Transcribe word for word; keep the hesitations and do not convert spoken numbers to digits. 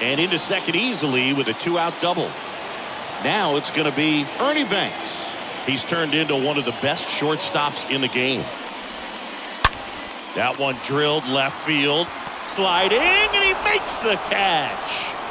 And into second easily with a two-out double. Now it's going to be Ernie Banks. He's turned into one of the best shortstops in the game. That one drilled left field. Sliding, and he makes the catch.